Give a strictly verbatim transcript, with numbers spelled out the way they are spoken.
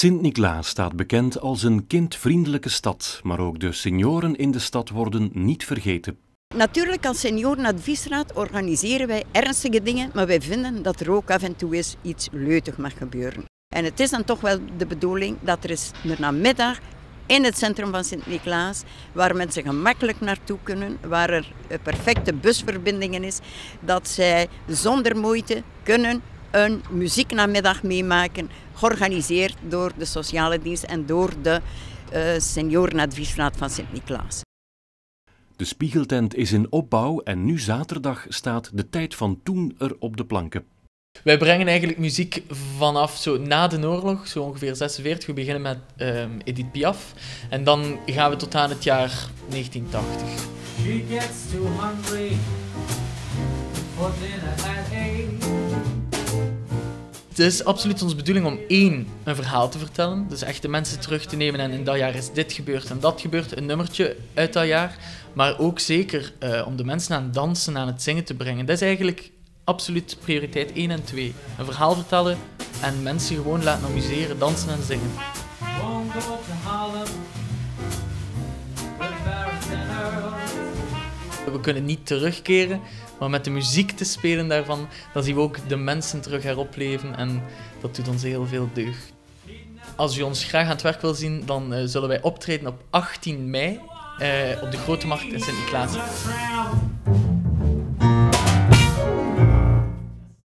Sint-Niklaas staat bekend als een kindvriendelijke stad, maar ook de senioren in de stad worden niet vergeten. Natuurlijk, als seniorenadviesraad organiseren wij ernstige dingen, maar wij vinden dat er ook af en toe eens iets leutig mag gebeuren. En het is dan toch wel de bedoeling dat er is er namiddag in het centrum van Sint-Niklaas, waar mensen gemakkelijk naartoe kunnen, waar er perfecte busverbindingen is, dat zij zonder moeite kunnen een muzieknamiddag meemaken, georganiseerd door de sociale dienst en door de uh, seniorenadviesraad van Sint-Niklaas. De Spiegeltent is in opbouw en nu zaterdag staat De Tijd van Toen er op de planken. Wij brengen eigenlijk muziek vanaf zo na de oorlog, zo ongeveer zesenveertig. We beginnen met uh, Edith Piaf en dan gaan we tot aan het jaar negentien tachtig. She gets too hungry for dinner at eight. Het is absoluut onze bedoeling om één, een verhaal te vertellen. Dus echt de mensen terug te nemen en in dat jaar is dit gebeurd en dat gebeurd. Een nummertje uit dat jaar. Maar ook zeker uh, om de mensen aan het dansen, aan het zingen te brengen. Dat is eigenlijk absoluut prioriteit één en twee. Een verhaal vertellen en mensen gewoon laten amuseren, dansen en zingen. We kunnen niet terugkeren, maar met de muziek te spelen daarvan, dan zien we ook de mensen terug heropleven en dat doet ons heel veel deugd. Als u ons graag aan het werk wil zien, dan uh, zullen wij optreden op achttien mei uh, op de Grote Markt in Sint-Niklaas.